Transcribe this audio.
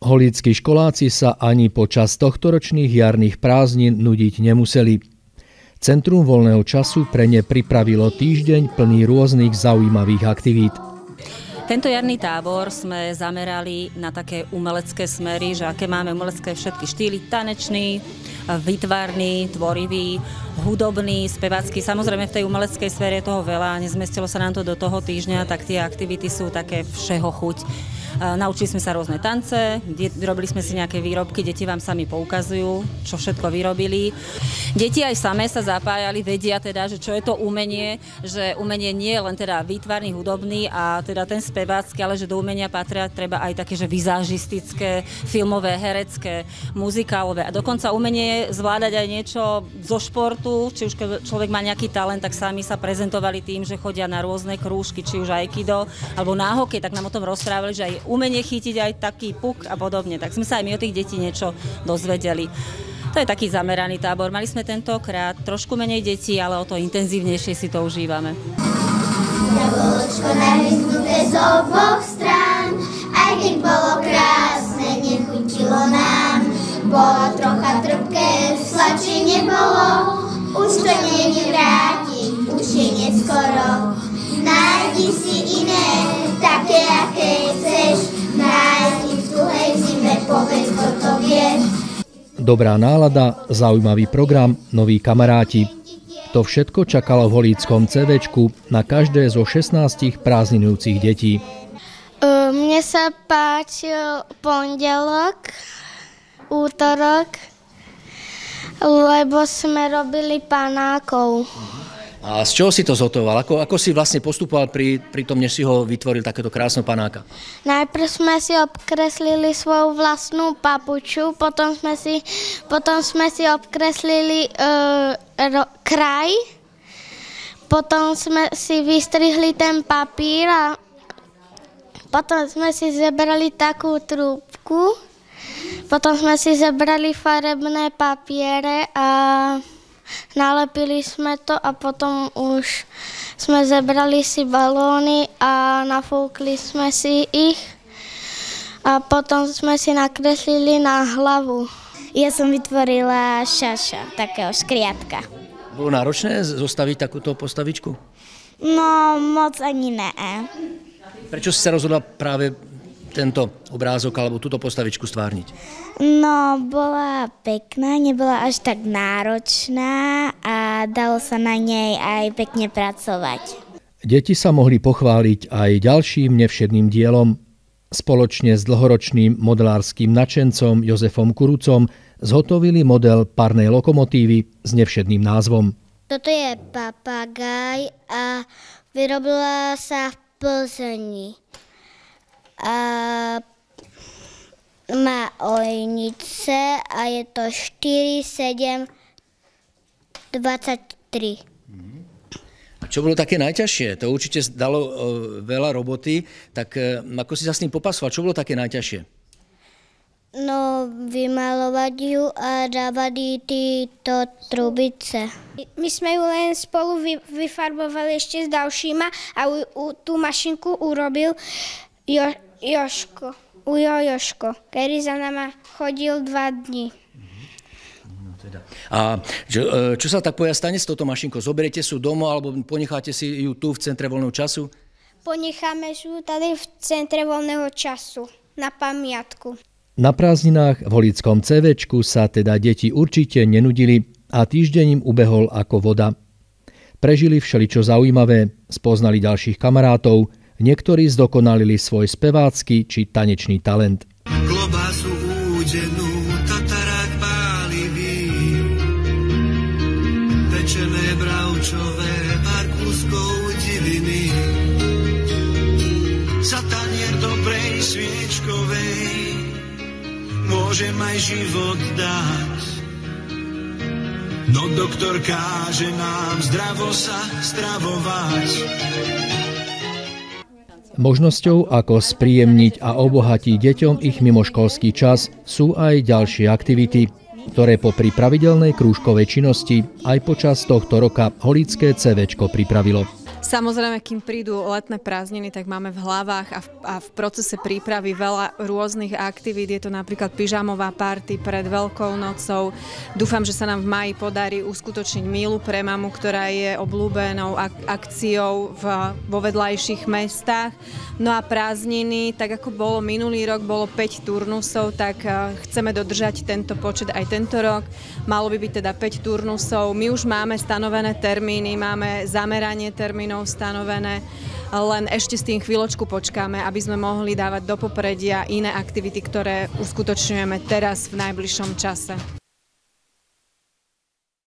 Holíckí školáci sa ani počas tohtoročných jarných prázdnin nudiť nemuseli. Centrum voľného času pre ne pripravilo týždeň plný rôznych zaujímavých aktivít. Tento jarný tábor sme zamerali na také umelecké smery, že aké máme umelecké všetky štýly, tanečný, výtvarný, tvorivý, hudobný, spevácky. Samozrejme v tej umeleckej sfére je toho veľa, nezmestilo sa nám to do toho týždňa, tak tie aktivity sú také všeho chuť. Naučili sme sa rôzne tance, robili sme si nejaké výrobky, deti vám sami poukazujú, čo všetko vyrobili. Deti aj samé sa zapájali, vedia teda, že čo je to umenie, že umenie nie je len teda výtvarný, hudobný a teda ten spevácky, ale že do umenia patria treba aj také, že vizážistické, filmové, herecké, muzikálové a dokonca umenie je zvládať aj niečo zo športu, či už keď človek má nejaký talent, tak sami sa prezentovali tým, že chodia na rôzne krúžky, či už aikido, alebo na hokej, tak nám o tom rozprávali, že aj umenie chytiť aj taký puk a podobne. Tak sme sa aj my od tých detí niečo dozvedeli. To je taký zameraný tábor. Mali sme tentokrát trošku menej detí, ale o to intenzívnejšie si to užívame. Jablčko nahryznuté z oboch strán, aj keď bolo krásne, nechutilo nám. Bolo trocha trpké, sladšie nebolo, už to nevráti, už je neskoro. Nájdi si iné, také, aké chceš, nájdi v tuhej zime, povedz, kto to vie. Dobrá nálada, zaujímavý program, noví kamaráti. To všetko čakalo v holíckom CVčku na každé zo 16 prázdninujúcich detí. Mne sa páčil pondelok, útorok, lebo sme robili panákov. A z čoho si to zhotoval? Ako si vlastne postupoval pri tom, než si ho vytvoril takéto krásne panáka? Najprv sme si obkreslili svoju vlastnú papuču, potom sme si obkreslili kraj, potom sme si vystrihli ten papír a potom sme si zebrali takú trúbku, potom sme si zebrali farebné papiere a nalepili sme to a potom už sme zebrali si balóny a nafúkli sme si ich a potom sme si nakreslili na hlavu. Ja som vytvorila šaša, takého škriatka. Bolo náročné zostaviť takúto postavičku? No, moc ani ne. Prečo si sa rozhodla práve tento obrázok alebo túto postavičku stvárniť? No, bola pekná, nebola až tak náročná a dalo sa na nej aj pekne pracovať. Deti sa mohli pochváliť aj ďalším nevšedným dielom. Spoločne s dlhoročným modelárskym nadšencom Jozefom Kurucom zhotovili model parnej lokomotívy s nevšedným názvom. Toto je papagaj a vyrobila sa v Plzni. A má olejnice a je to 4, 7, 23. A čo bolo také najťažšie? To určite dalo veľa roboty, tak ako si sa s tým popasoval? Čo bolo také najťažšie? No, vymalovať ju a dávať tieto trubice. My sme ju len spolu vyfarbovali ešte s ďalšíma a tú mašinku urobil Jožko, ktorý za nama chodil 2 dni. No teda. A čo sa tak povedať stane s touto mašinkou? Zoberiete si ju domov alebo ponecháte si ju tu v centre voľného času? Ponecháme ju tady v centre voľného času na pamiatku. Na prázdninách v holíckom CVčku sa teda deti určite nenudili a týždeň im ubehol ako voda. Prežili všeličo zaujímavé, spoznali ďalších kamarátov, niektorí zdokonalili svoj spevácky či tanečný talent. Klobásu údenú, tatarák pálivý, pečené bravčové, pár kúskov diviny, za tanier dobrej sviečkovej, môžem aj život dať. No doktor káže nám zdravo sa stravovať. Možnosťou, ako spríjemniť a obohatiť deťom ich mimoškolský čas, sú aj ďalšie aktivity, ktoré popri pravidelnej krúžkovej činnosti aj počas tohto roka holícke CVčko pripravilo. Samozrejme, kým prídu letné prázdniny, tak máme v hlavách a v procese prípravy veľa rôznych aktivít. Je to napríklad pyžamová party pred Veľkou nocou. Dúfam, že sa nám v máji podarí uskutočniť Mílu pre mamu, ktorá je obľúbenou akciou vo vedľajších mestách. No a prázdniny, tak ako bolo minulý rok, bolo 5 turnusov, tak chceme dodržať tento počet aj tento rok. Malo by byť teda 5 turnusov. My už máme stanovené termíny, máme zameranie termínov stanovené, len ešte s tým chvíľočku počkáme, aby sme mohli dávať do popredia iné aktivity, ktoré uskutočňujeme teraz v najbližšom čase.